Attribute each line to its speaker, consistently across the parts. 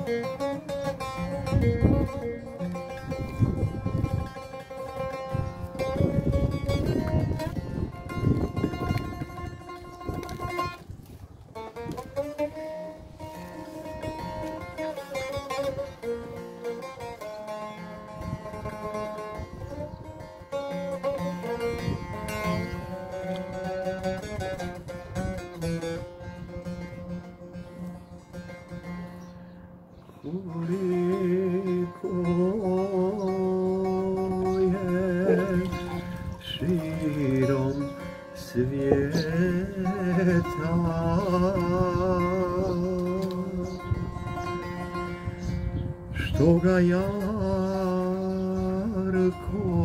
Speaker 1: Koliko je širom svijeta što ga jarko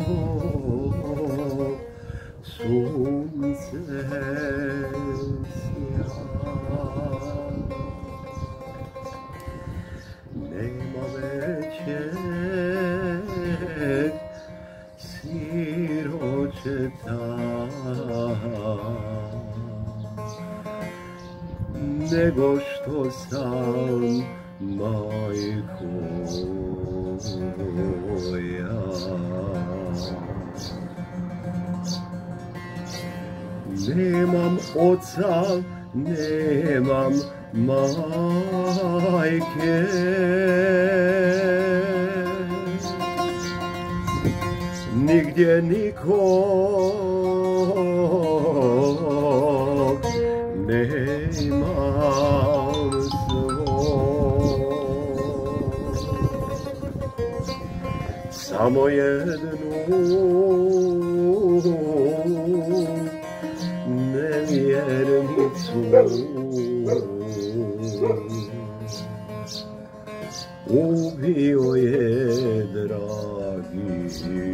Speaker 1: sunce sja. Nema većeg siročeta nego što sam majko ja. Nemam oca, nemam majke, nigdje nikog nemam svog, samo jednu nevjernicu ubio je dragi.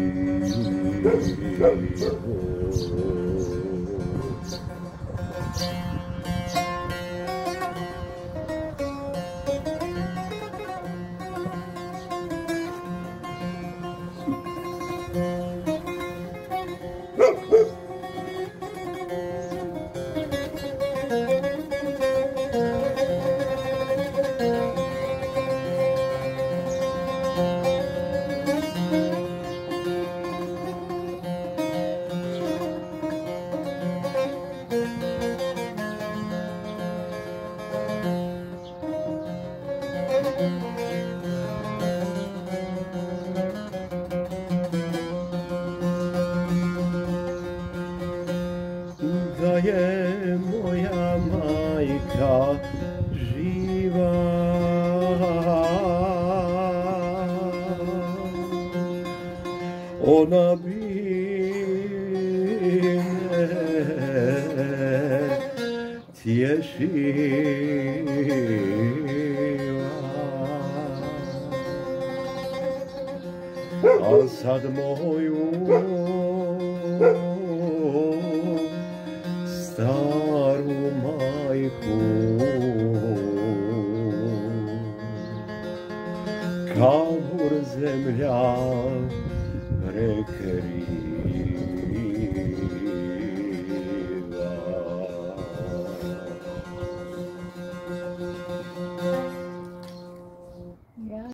Speaker 1: Da je moja majka živa, ona bi me tješila, a sad moju staru majku kamur zemlja prekriva.